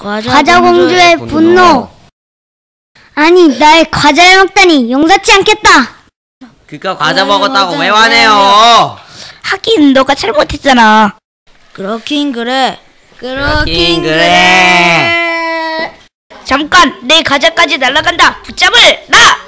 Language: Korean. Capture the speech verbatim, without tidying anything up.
과자, 과자 공주의 공주의 분노. 분노. 아니, 날 과자를 먹다니 용서치 않겠다. 그니까 과자 어, 먹었다고 맞아. 왜 화내요? 하긴 너가 잘못했잖아. 그렇긴 그래. 그렇긴 그래. 잠깐 내 과자까지 날아간다. 붙잡을 나.